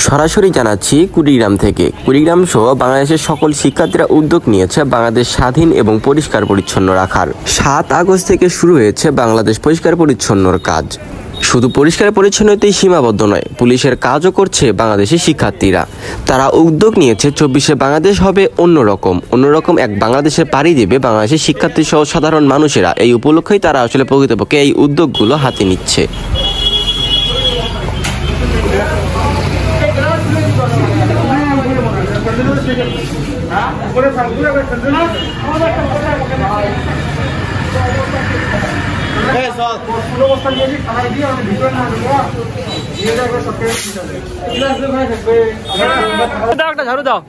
সরাসরি জানাচ্ছি কুড়িগ্রাম থেকে। কুড়িগ্রাম সহ বাংলাদেশের সকল শিক্ষার্থীরা উদ্যোগ নিয়েছে বাংলাদেশ স্বাধীন এবং পরিষ্কার পরিচ্ছন্ন রাখার। 7 আগস্ট থেকে শুরু হয়েছে বাংলাদেশ পরিষ্কার পরিচ্ছন্নর কাজ। শুধু পরিষ্কার পরিচ্ছন্নতাই সীমাবদ্ধ নয়, পুলিশের কাজও করছে বাংলাদেশের শিক্ষার্থীরা। তারা উদ্যোগ নিয়েছে 24শে বাংলাদেশ হবে অন্যরকম এক বাংলাদেশে পাড়ি দেবে বাংলাদেশের শিক্ষার্থী সহ সাধারণ মানুষেরা। এই উপলক্ষেই তারা আসলে প্রকৃতপক্ষে এই উদ্যোগগুলো হাতে নিচ্ছে। ঝাড়ু দাও।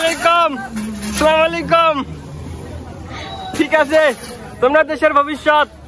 আসসালামু আলাইকুম। ঠিক আছে, তোমরা দেশের ভবিষ্যৎ।